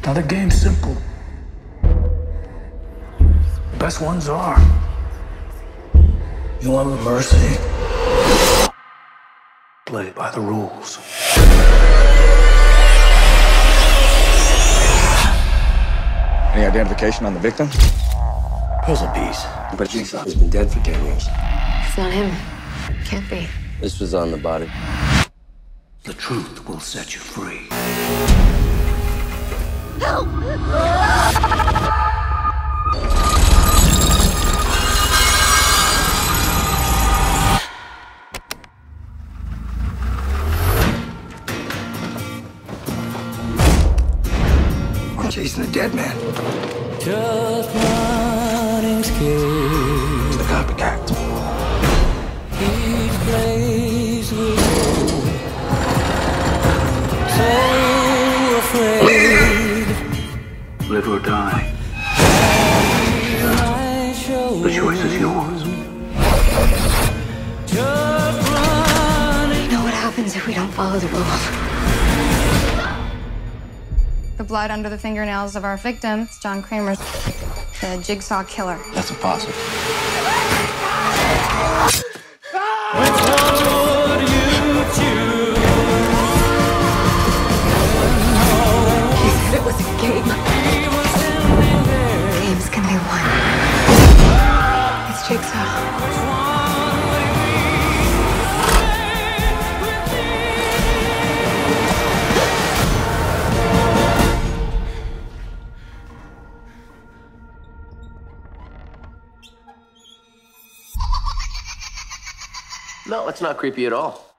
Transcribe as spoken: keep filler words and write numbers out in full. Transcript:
Now the game's simple. The best ones are. You want mercy? Play by the rules. Any identification on the victim? Puzzle piece. But Jigsaw has been dead for ten years. It's not him. Can't be. This was on the body. The truth will set you free. Help! I'm chasing a dead man. Just running scared. It's the copycat. Each place we go, so afraid. Live or die. The choice is yours. Just running. You know what happens if we don't follow the rules? The blood under the fingernails of our victims, John Kramer's the Jigsaw killer. That's impossible. Which one would you choose? He said it was a game. He was standing there. Games can be won. It's Jigsaw. Which one would it be? With me. No, it's not creepy at all.